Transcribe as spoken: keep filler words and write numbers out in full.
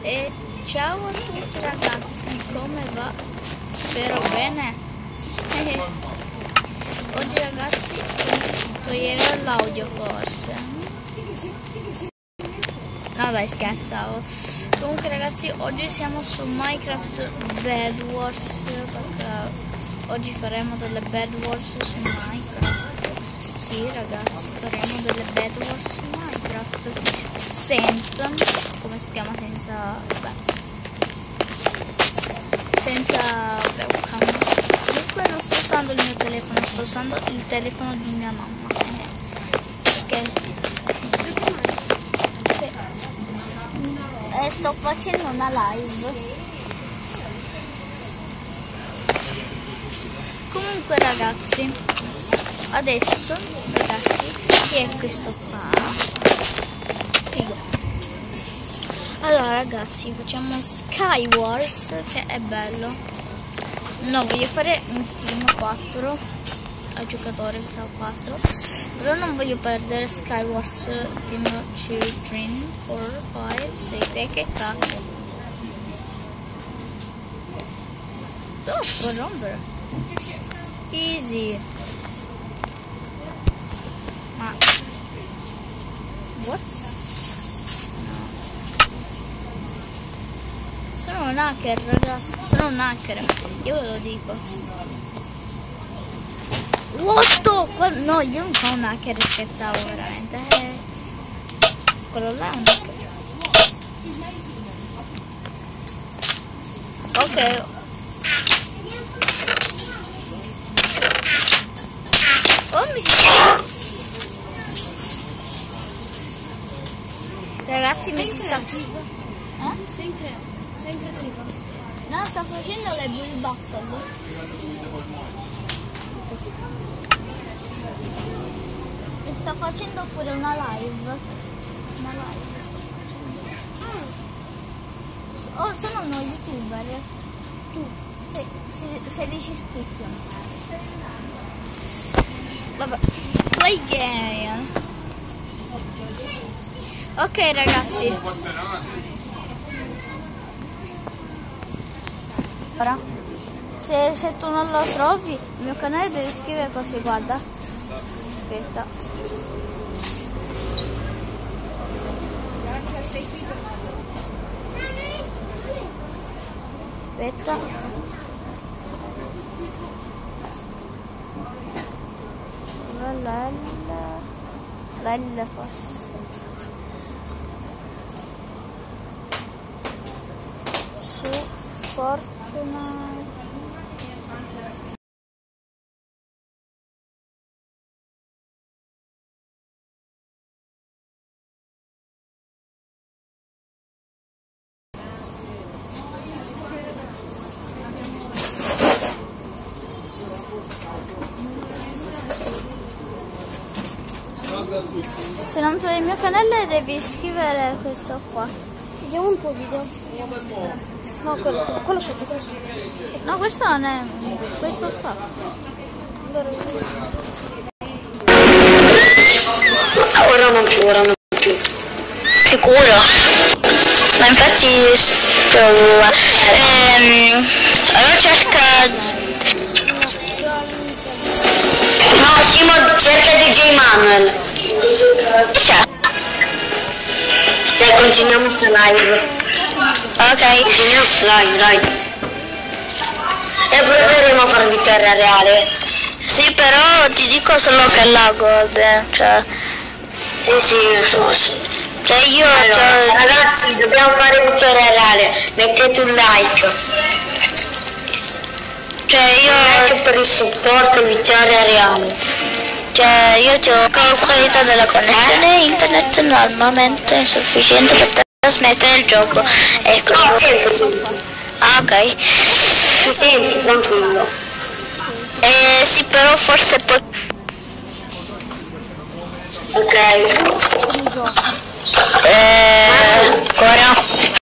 E ciao a tutti ragazzi, come va? Spero bene. Oggi ragazzi toglierò l'audio forse. No dai, scherzavo. Comunque ragazzi, oggi siamo su Minecraft Bed Wars, perché oggi faremo delle Bed Wars su Minecraft. Sì ragazzi, faremo delle Bed Wars su Minecraft senza, come si chiama, senza, beh, senza, beh, comunque non sto usando il mio telefono, sto usando il telefono di mia mamma, eh, perché eh, sto facendo una live. Comunque ragazzi, adesso ragazzi, chi è questo qua? Figo. Allora ragazzi, facciamo Skywars, che è bello. No, voglio fare un team quattro a giocatore quattro, però non voglio perdere Skywars team due, tre, quattro, cinque, sei, che cacchio. Oh, può rompere. Easy. Ma what? No. Sono un hacker ragazzi, sono un hacker, io ve lo dico. What? No, io non sono un hacker, scherzavo veramente. Eh. Quello là è un hacker. Ok. Oh, mi si... Ragazzi, mi si sta... Eh? Sei in tre, sei in creativa. No, sto facendo le bull battle. E sto facendo pure una live. Una live sto facendo. Oh, sono uno youtuber. Tu? Sei, sei, sedici iscritti. Vabbè. Play game. Ok ragazzi. Ora, se, se tu non lo trovi, il mio canale devi scrivere così, guarda. Aspetta. Aspetta. La la la forse. Su Fortnite. Se non trovi il mio canale devi scrivere questo qua. Vediamo un tuo video. No, quello, quello sotto, quello sotto. No, questo non è. Questo qua. Ora non più, ora non più. Sicuro? Ma infatti sto... Ehm, allora cerca... No, Simo, cerca D J Manuel. C'è? Dai, continuiamo sta live. Ok. Continuiamo sta live, dai. E proveremo a far vittoria reale. Sì, però ti dico solo che lago, vabbè, cioè... Sì, sì, lo so, sì. Cioè io... Allora, cioè... ragazzi, dobbiamo fare vittoria reale. Mettete un like. Cioè io... Un like per il supporto vittoria reale. Cioè io gioco con qualità della connessione eh? internet normalmente insufficiente per trasmettere il gioco. Ecco. No, sento. Ah, ok. Ti senti, tranquillo. Eh sì, però forse poi... Ok. Eh... ancora...